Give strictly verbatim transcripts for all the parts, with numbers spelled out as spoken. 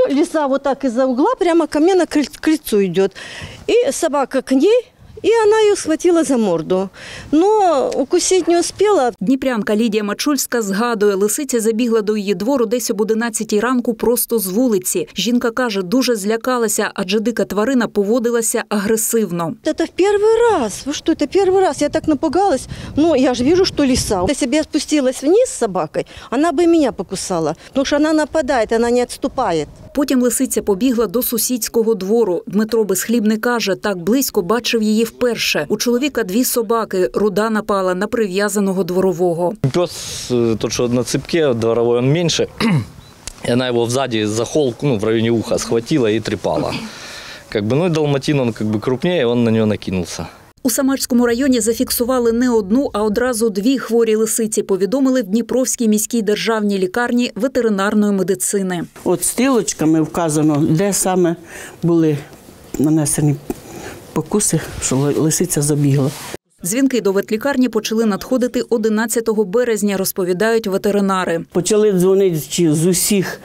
лиса вот так из-за угла прямо ко мне на крыльцо идет. И собака к ней. І вона її схватила за морду. Но укусити не успіла. Дніпрянка Лідія Мачульська згадує, лисиця забігла до її двору десь об одинадцятій ранку просто з вулиці. Жінка каже, дуже злякалася, адже дика тварина поводилася агресивно. Це в перший раз. Ви що, це перший раз. Я так напугалась. Ну, я ж бачу, що лиса. Якщо б я спустилась вниз з собакою, вона б і мене покусала. Тому що вона нападає, вона не відступає. Потім лисиця побігла до сусідського двору. Дмитро Безхлібний каже, так близько бачив її вперше. У чоловіка дві собаки. Руда напала на прив'язаного дворового. Пес, тот, що на цепке, дворовой, он меньше. И она его сзади за холку, ну, в районе уха схватила и трепала. Как бы, ну и далматин, он как бы крупнее, он на нее накинулся. У Самарському районі зафіксували не одну, а одразу дві хворі лисиці, повідомили в Дніпровській міській державній лікарні ветеринарної медицини. От стрілочками вказано, де саме були нанесені покуси, що лисиця забігла. Дзвінки до ветлікарні почали надходити одинадцятого березня, розповідають ветеринари. Почали дзвонити з усіх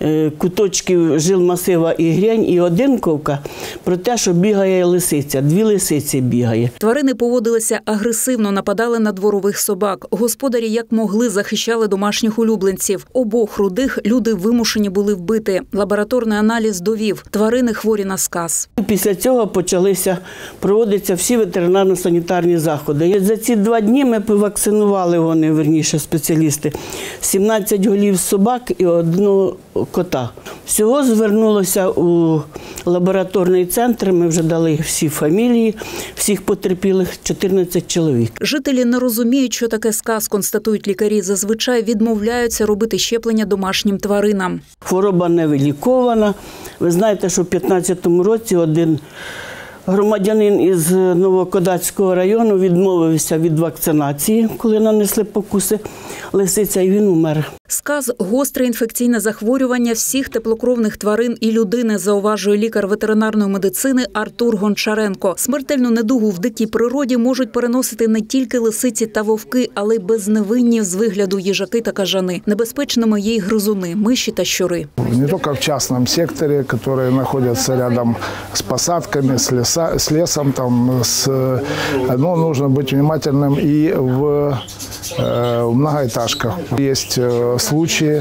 куточків жилмасива і Грянь, і Одинковка про те, що бігає лисиця. Дві лисиці бігає. Тварини поводилися агресивно, нападали на дворових собак. Господарі як могли захищали домашніх улюбленців. Обох рудих люди вимушені були вбити. Лабораторний аналіз довів – тварини хворі на сказ. Після цього почалися проводитися всі ветеринарно-санітарні заходи. За ці два дні ми повакцинували, вони, верніше, спеціалісти, сімнадцять голів собак і одного кота. Всього звернулося у лабораторний центр, ми вже дали всі фамілії, всіх потерпілих, чотирнадцять чоловік. Жителі не розуміють, що таке сказ, констатують лікарі. Зазвичай відмовляються робити щеплення домашнім тваринам. Хвороба не вилікована. Ви знаєте, що в п'ятнадцятому році один громадянин із Новокодацького району відмовився від вакцинації, коли нанесли покуси лисиця, і він умер. Сказ – гостре інфекційне захворювання всіх теплокровних тварин і людини, зауважує лікар ветеринарної медицини Артур Гончаренко. Смертельну недугу в дикій природі можуть переносити не тільки лисиці та вовки, але й безневинні з вигляду їжаки та кажани. Небезпечними є й гризуни, миші та щури. Не тільки в частному секторі, які знаходяться рядом з посадками, з лісом, с лесом, там, с, ну, нужно быть внимательным и в, э, в многоэтажках. Есть э, случаи,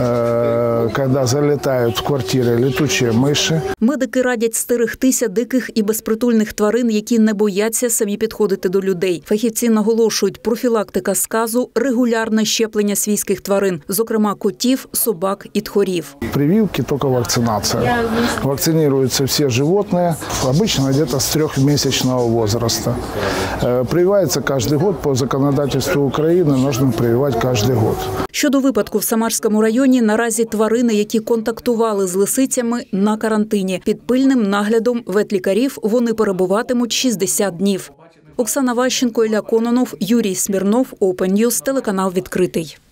э, когда залетают в квартиры летучие миші. Медики радять стерегтися диких і безпритульних тварин, які не бояться самі підходити до людей. Фахівці наголошують, профілактика сказу – регулярне щеплення свійських тварин, зокрема котів, собак і тхорів. Прививки – тільки вакцинація. Вакцинируются всі животні, обычно где-то с трехмесячного возраста. Прививается каждый год по законодательству України, нужно прививать каждый год. Щодо випадку в Самарському районі, наразі тварини, які контактували з лисицями, на карантині. Під пильним наглядом ветлікарів вони перебуватимуть шістдесят днів. Оксана Ващенко, Ілля Кононов, Юрій Смірнов, Open News, телеканал «Відкритий».